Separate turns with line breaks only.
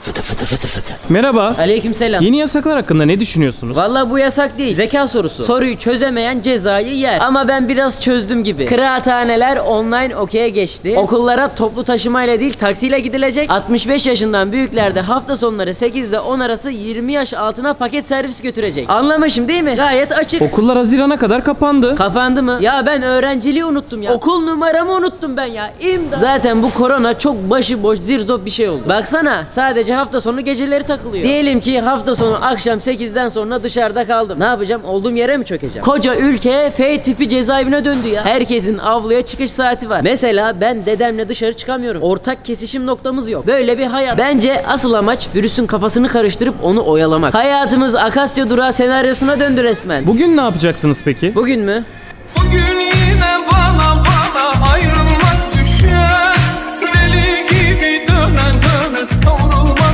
Fıtı fıtı fıtı fıtı.
Merhaba.
Aleykümselam.
Yeni yasaklar hakkında ne düşünüyorsunuz?
Vallahi bu yasak değil. Zeka sorusu. Soruyu çözemeyen cezayı yer. Ama ben biraz çözdüm gibi. Kıraathaneler online okey'e geçti. Okullara toplu taşımayla değil taksiyle gidilecek. 65 yaşından büyüklerde hafta sonları 8 ile 10 arası 20 yaş altına paket servis götürecek. Anlamışım değil mi? Gayet açık.
Okullar Haziran'a kadar kapandı.
Kapandı mı? Ya ben öğrenciliği unuttum ya. Okul numaramı unuttum ben ya. İmdat. Zaten bu korona çok başıboş zirzop bir şey oldu. Baksana sadece hafta sonu geceleri takılıyor. Diyelim ki hafta sonu akşam 8'den sonra dışarıda kaldım. Ne yapacağım? Olduğum yere mi çökeceğim? Koca ülke F tipi cezaevine döndü ya. Herkesin avluya çıkış saati var. Mesela ben dedemle dışarı çıkamıyorum. Ortak kesişim noktamız yok. Böyle bir hayat. Bence asıl amaç virüsün kafasını karıştırıp onu oyalamak. Hayatımız Akasya Durağı senaryosuna döndü resmen.
Bugün ne yapacaksınız peki?
Bugün mü?
Bugün yine bana ayrılmak düşer. Deli gibi dönen döne savrulmak.